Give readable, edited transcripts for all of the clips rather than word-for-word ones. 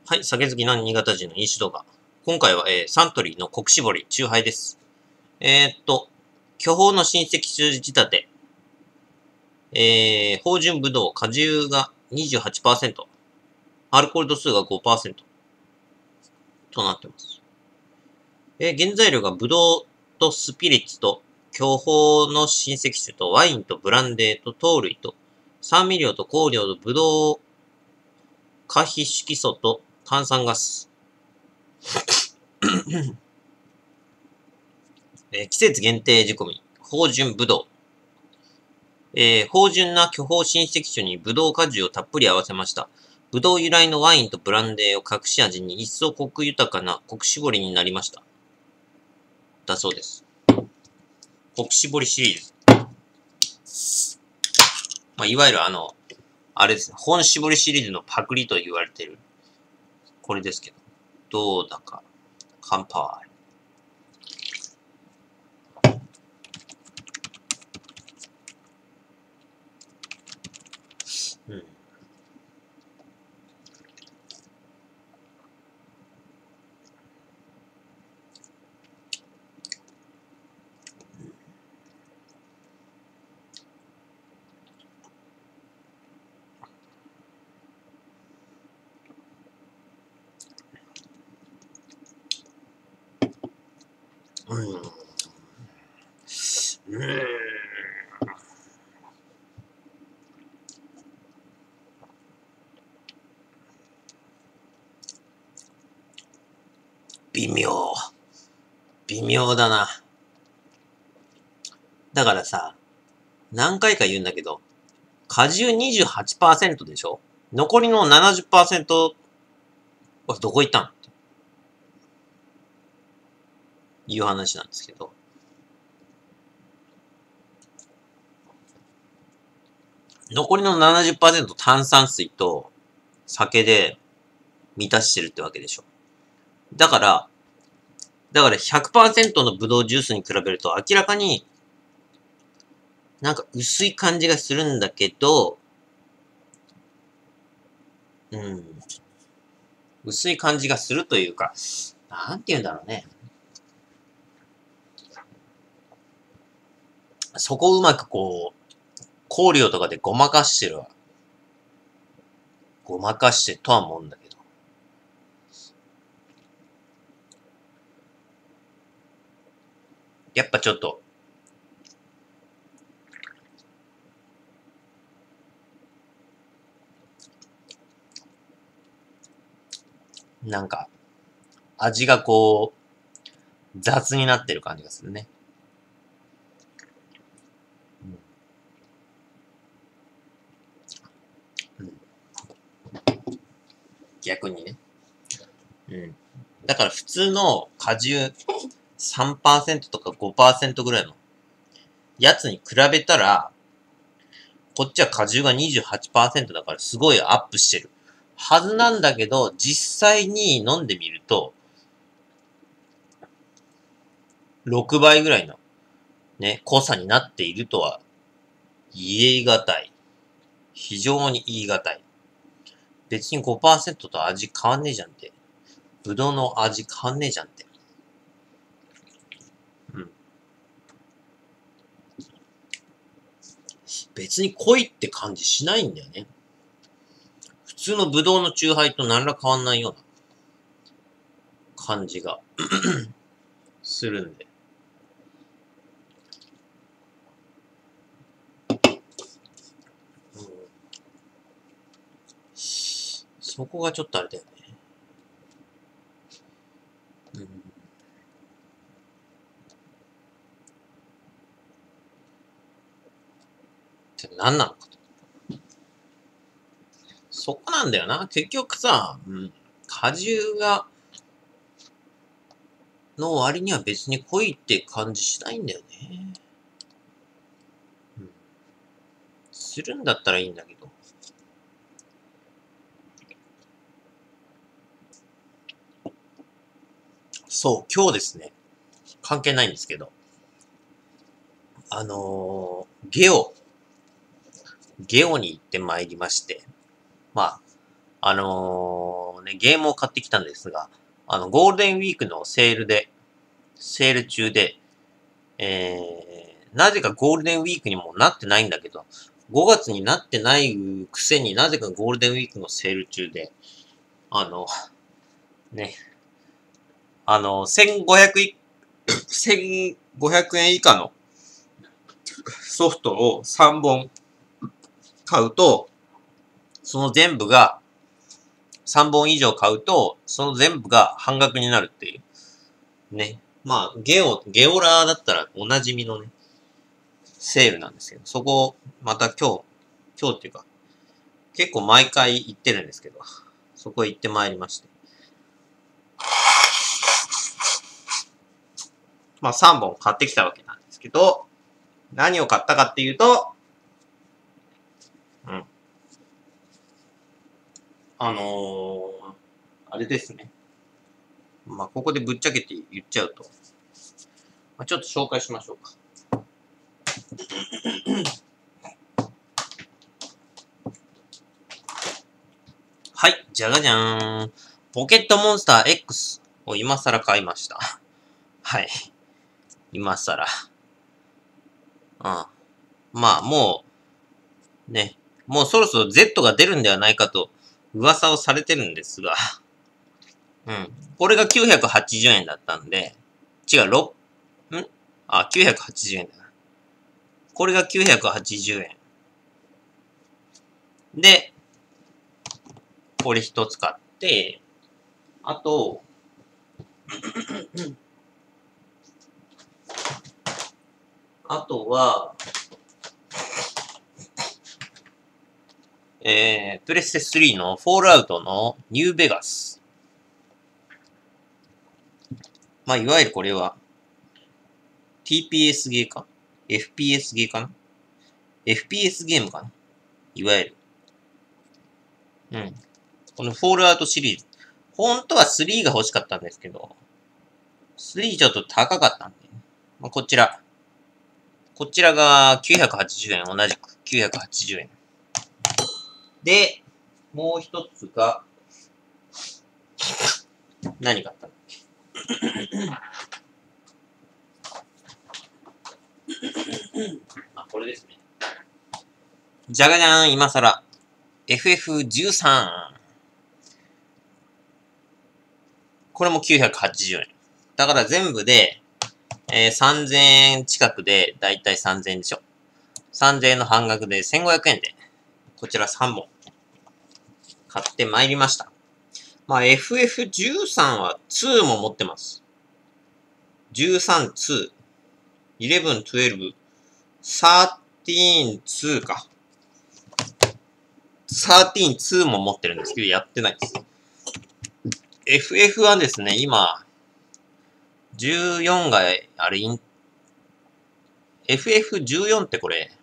はい、酒好きな新潟人の飲酒動画。今回は、サントリーの国搾り、チューハイです。巨峰の親戚種仕立て、芳醇ぶどう、果汁が 28%、アルコール度数が 5% となっています。原材料がぶどうとスピリッツと、巨峰の親戚種と、ワインとブランデーと糖類と、酸味料と香料とぶどう、可比色素と炭酸ガス。季節限定仕込み、芳醇ぶどう。芳醇な巨峰親戚種にぶどう果汁をたっぷり合わせました。ぶどう由来のワインとブランデーを隠し味に一層コク豊かな国搾りになりました。だそうです。国搾りシリーズ。いわゆるあれですね、本搾りシリーズのパクリと言われている、これですけど。どうだか、乾杯。微妙。微妙だな。だからさ、何回か言うんだけど、果汁 28% でしょ？残りの 70% はどこ行ったんっていう話なんですけど。残りの 70% 炭酸水と酒で満たしてるってわけでしょ。だから100% のブドウジュースに比べると明らかになんか薄い感じがするんだけど、薄い感じがするというか、なんて言うんだろうね。そこをうまく香料とかでごまかしてるわ。ごまかしてるとは思うんだけど。やっぱちょっと、なんか、味が雑になってる感じがするね。逆にね。だから普通の果汁 3% とか 5% ぐらいのやつに比べたら、こっちは果汁が 28% だからすごいアップしてるはずなんだけど、実際に飲んでみると、6倍ぐらいのね、濃さになっているとは言い難い。非常に言い難い。別に 5% と味変わんねえじゃんって。ぶどうの味変わんねえじゃんって。別に濃いって感じしないんだよね。普通のぶどうのチューハイと何ら変わんないような感じがするんで。そこがちょっとあれだよね。って何なのかと。そこなんだよな。結局さ、果汁の割には別に濃いって感じしないんだよね。するんだったらいいんだけど。そう、今日ですね。関係ないんですけど。ゲオに行ってまいりまして。 ね、ゲームを買ってきたんですが、ゴールデンウィークのセール中で、なぜかゴールデンウィークにもなってないんだけど、5月になってないくせになぜかゴールデンウィークのセール中で、ね、1500円以下のソフトを3本買うと、その全部が、3本以上買うと、その全部が半額になるっていう。ね。まあ、ゲオラーだったらおなじみのね、セールなんですけど、そこ、また今日っていうか、結構毎回行ってるんですけど、そこへ行ってまいりまして。まあ3本買ってきたわけなんですけど、何を買ったかっていうと、あれですね。まあここでぶっちゃけて言っちゃうと、まあ、ちょっと紹介しましょうか。はい、じゃがじゃーん。ポケットモンスター X を今更買いました。はい。今更。うん。まあもう、ね。もうそろそろ Z が出るんではないかと噂をされてるんですが。うん。これが980円だったんで、違う、980円だな。これが980円。で、これ一つ買って、あと、あとは、プレステ3のフォールアウトのニューベガス。まあ、いわゆるこれは、TPS ゲーか ?FPS ゲーかな ?FPS ゲームかないわゆる。うん。このフォールアウトシリーズ。本当は3が欲しかったんですけど、3ちょっと高かったんで、まあ、こちらが980円、同じく980円。で、もう一つが、何買ったっけこれですね。じゃがじゃーん、今更。FF13。これも980円。だから全部で、3000円近くで、だいたい3000円でしょ。3000円の半額で1500円で、こちら3本買ってまいりました。まあ、FF13 は2も持ってます。13、2、11、12、13、2か。13、2も持ってるんですけど、やってないです。FF はですね、今、14が、あれ、FF14 ってこれ、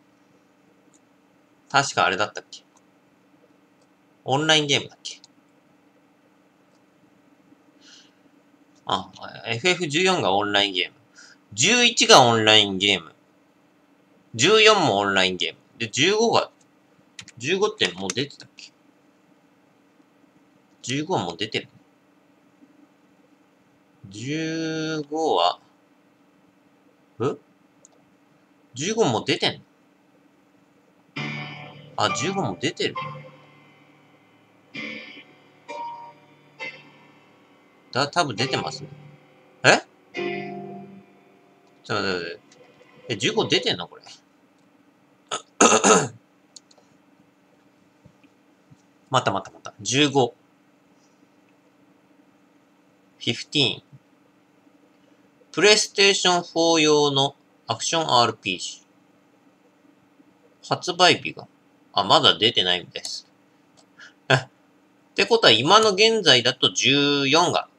確かあれだったっけ？オンラインゲームだっけ？FF14 がオンラインゲーム。11がオンラインゲーム。14もオンラインゲーム。で、15ってもう出てたっけ？ 15 はもう出てる。15は、15も出てんの？あ、15も出てる。多分出てますね。ちょっと待って。15出てんのこれ。また。15。15。プレイステーション4用のアクション RPG。発売日が、まだ出てないみたいです。ってことは今の現在だと14が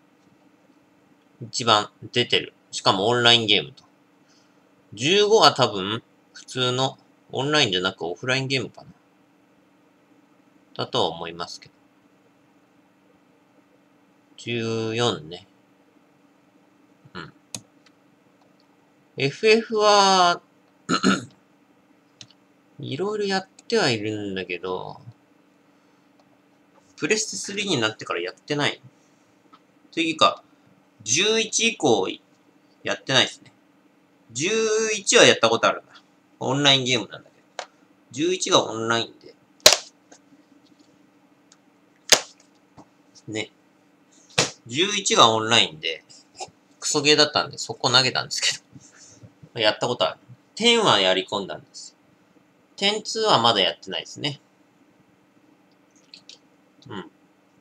一番出てる。しかもオンラインゲームと。15は多分普通のオンラインじゃなくオフラインゲームかな。だとは思いますけど。14ね。FF は、いろいろやってはいるんだけど、 プレステ3になってからやってない。というか、11以降やってないですね。11はやったことあるんだ。オンラインゲームなんだけど。11がオンラインで。ね。11がオンラインで、クソゲーだったんで、そこ投げたんですけど。やったことある。10はやり込んだんです。10-2はまだやってないですね。うん。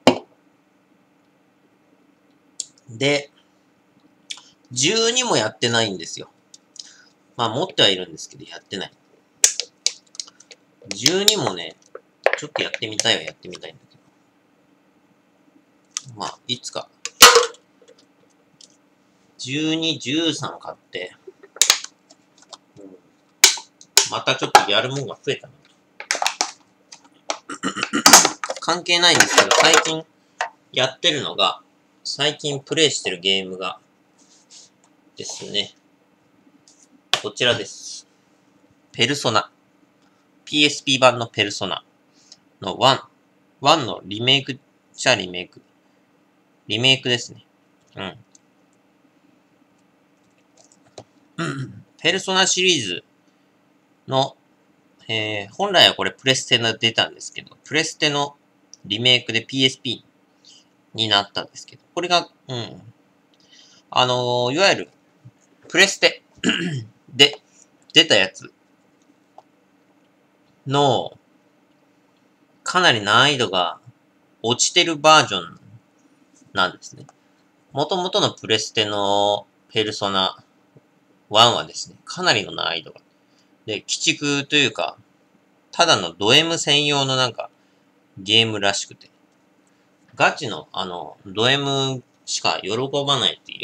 で、12もやってないんですよ。まあ持ってはいるんですけど、やってない。12もね、ちょっとやってみたいんだけど。まあ、いつか。12、13買って、またちょっとやるもんが増えたな。関係ないんですけど、最近やってるのが、最近プレイしてるゲームがですね、こちらです。ペルソナ。PSP 版のペルソナの1。1のリメイクリメイク。リメイクですね。ペルソナシリーズの、本来はこれプレステの出たんですけど、プレステのリメイクで PSP になったんですけど、これが、いわゆる、プレステで出たやつの、かなり難易度が落ちてるバージョンなんですね。元々のプレステのペルソナ1はですね、かなりの難易度が。で、鬼畜というか、ただのド M 専用のなんか、ゲームらしくて。ガチの、ド M しか喜ばないっていう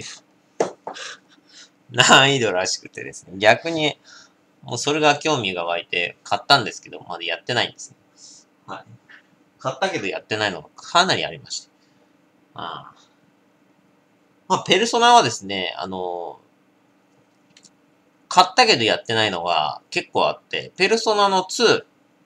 難易度らしくてですね。逆に、もうそれが興味が湧いて買ったんですけど、まだやってないんですね。はい。買ったけどやってないのがかなりありました。まあ、ペルソナはですね、買ったけどやってないのが結構あって、ペルソナの2、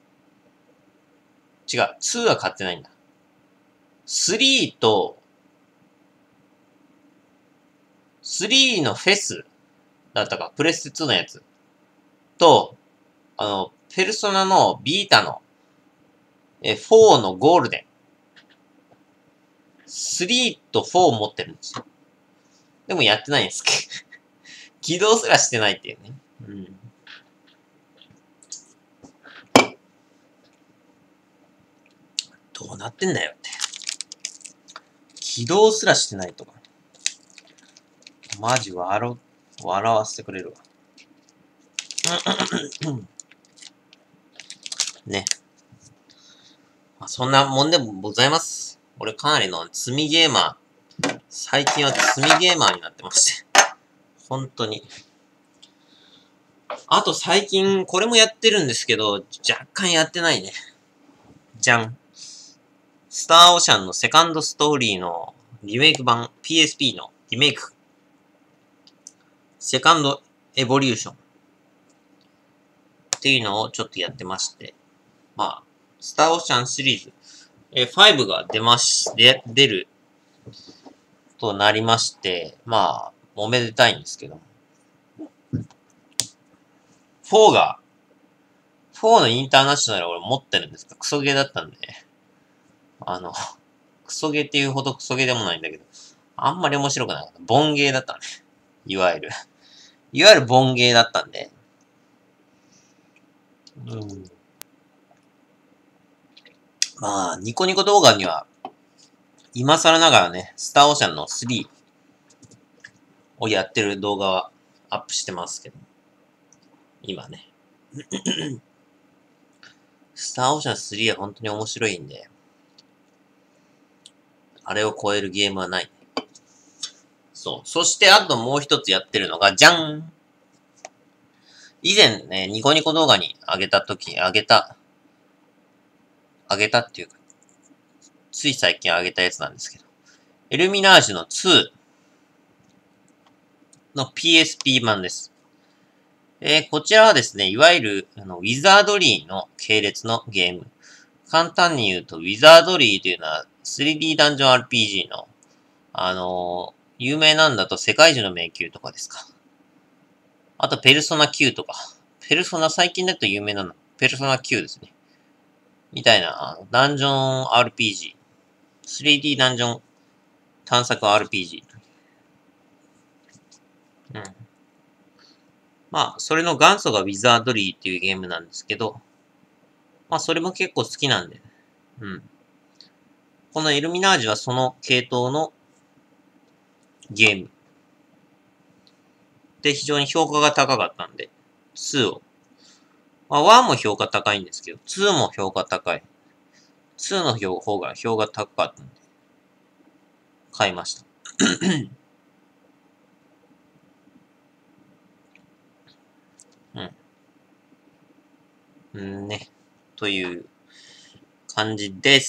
違う、2は買ってないんだ。3と、3のフェスだったか、プレステ2のやつと、ペルソナのビータの、4のゴールデン。3と4持ってるんですよ。でもやってないんですけど。起動すらしてないっていうね。どうなってんだよって。起動すらしてないとか。マジ笑わせてくれるわ。ね。まあ、そんなもんでもございます。俺かなりの積みゲーマー。最近は積みゲーマーになってまして。本当に。あと最近これもやってるんですけど、若干やってないね。じゃん。スターオーシャンのセカンドストーリーのリメイク版 PSP のリメイク。セカンドエボリューション。っていうのをちょっとやってまして。まあ、スターオーシャンシリーズ。5が出るとなりまして、まあ、おめでたいんですけど。4のインターナショナル俺持ってるんですかクソゲーだったんで。クソゲーっていうほどクソゲーでもないんだけど、あんまり面白くなかった。ボンゲーだったね。いわゆるボンゲーだったんで。まあ、ニコニコ動画には、今更ながらね、スターオーシャンの3をやってる動画はアップしてますけど。今ね。スターオーシャン3は本当に面白いんで、あれを超えるゲームはない。そう。そしてあともう一つやってるのが、じゃん以前ね、ニコニコ動画に上げたっていうか、つい最近上げたやつなんですけど、エルミナージュの2の PSP 版です。こちらはですね、いわゆる、ウィザードリーの系列のゲーム。 簡単に言うと、ウィザードリーというのは 3D ダンジョン RPG の、有名なんだと世界中の迷宮とかですか。あと、ペルソナ9とか。ペルソナ最近だと有名なの。ペルソナ9ですね。みたいな、ダンジョン RPG。3D ダンジョン探索 RPG。うん。まあ、それの元祖がウィザードリーっていうゲームなんですけど、まあ、それも結構好きなんで。うん。このエルミナージュはその系統のゲーム。で、非常に評価が高かったんで、2を。まあ、1も評価高いんですけど、2も評価高い。2の方が評価高かったんで、買いました。うん。ね。という感じです。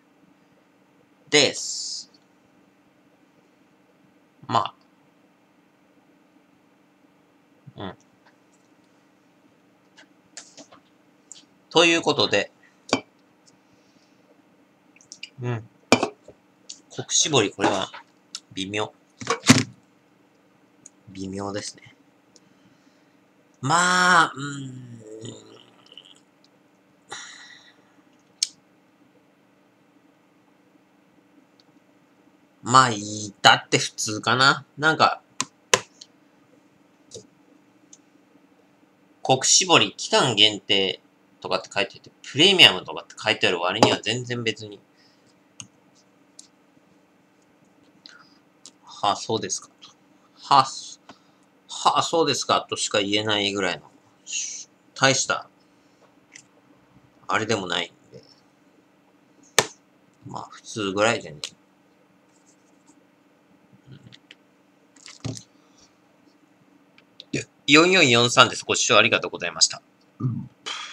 まあ。うん。ということで、うん。国絞り、これは、微妙。微妙ですね。まあ、まあいい、だって普通かな。なんか、国絞り期間限定とかって書いてて、プレミアムとかって書いてある割には全然別に。はあ、そうですか。はあ、はあ、そうですかとしか言えないぐらいの、大した、あれでもないんで。まあ普通ぐらいじゃね。4443です。ご視聴ありがとうございました。